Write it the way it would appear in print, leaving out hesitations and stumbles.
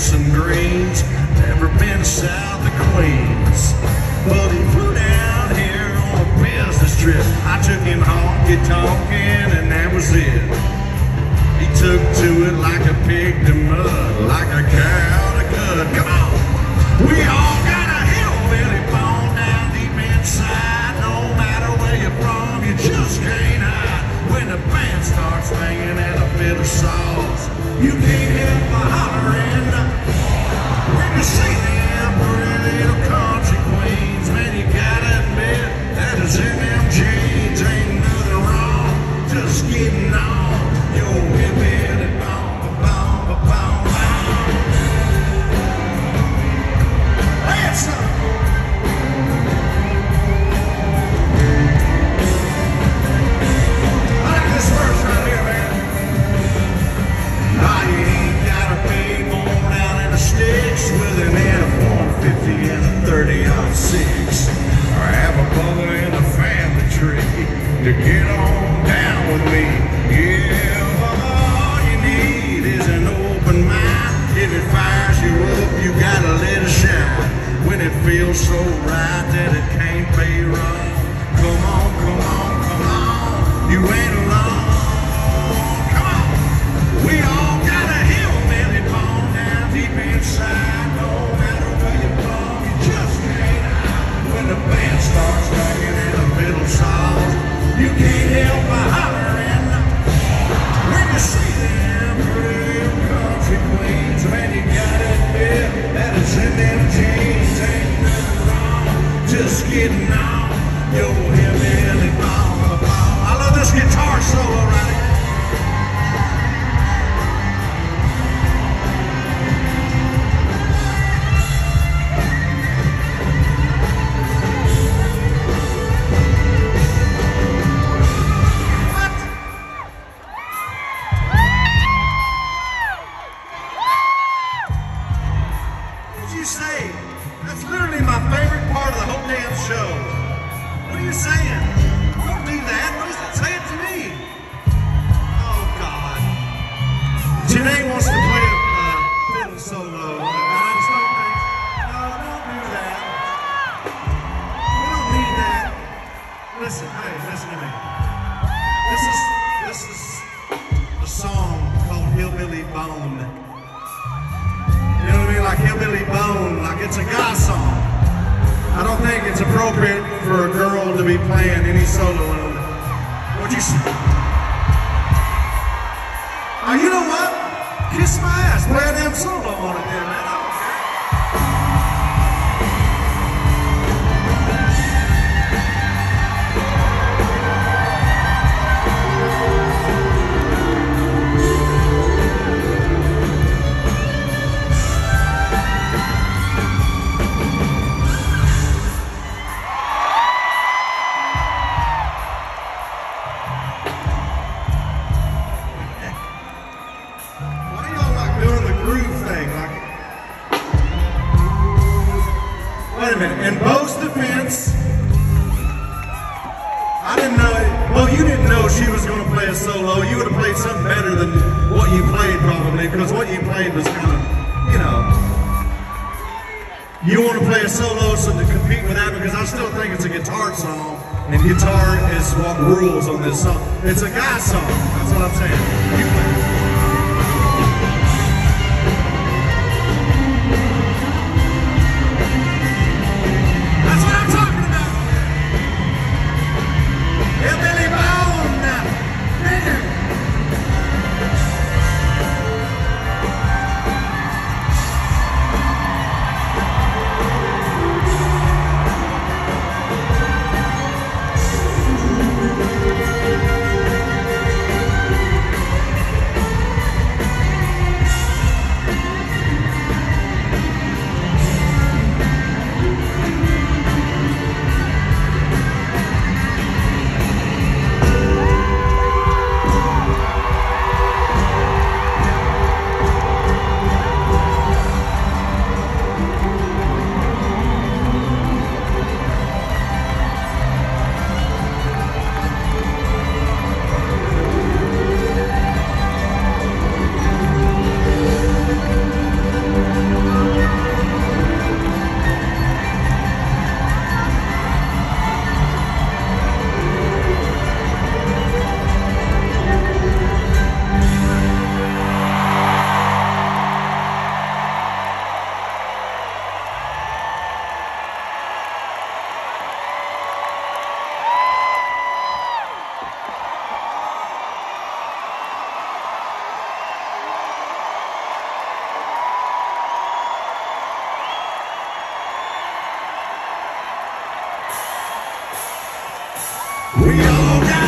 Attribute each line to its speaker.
Speaker 1: some greens. Never been south of Queens, but he flew down here on a business trip. I took him honky-tonkin' and that was it. He took to it like a pig to mud, like a cow to cud. Come on! We all got a hillbilly bone down deep inside. No matter where you're from, you just can't hide. When the band starts banging and a bit of sauce, you can't help but hollering. When you see them pretty little country queens, man, you gotta admit that it's in them jeans. Ain't nothing wrong, just getting on your hillbilly bone, bone, bone, bone. Play it, son. With an F-150 and a 30-06, or have a brother in the family tree to get on down with me. Yeah, all you need is an open mind. If it fires you up, you gotta let it shine. When it feels so right that it can't be wrong, come on, come on, come on, you ain't alone. Come on, we all got a hillbilly bone down deep inside. The band starts banging in the middle songs, you can't help but hollering. When you see them pretty little country queens, man, you gotta admit that it's in them jeans. Ain't nothing wrong, just getting on your hillbilly bone. I love this guitar solo right here. That's literally my favorite part of the whole damn show. What are you saying? Don't do that. Don't say it to me. Oh, God. Janae wants to play a fiddle solo. I just don't think. No, don't do that. We don't need that. Listen, hey, listen to me. This is a song called Hillbilly Bone. You know what I mean? Like Hillbilly Bone, like it's a guy song. I don't think it's appropriate for a girl to be playing any solo on it. What'd you say? Oh, you know what? Kiss my ass. Play a damn solo on it then, man. Wait a minute, in Bo's defense, I didn't know, well, you didn't know she was going to play a solo. You would have played something better than what you played probably, because what you played was kind of, you know, you want to play a solo so to compete with that, because I still think it's a guitar song, and guitar is what rules on this song. It's a guy song, that's what I'm saying. You play. We all got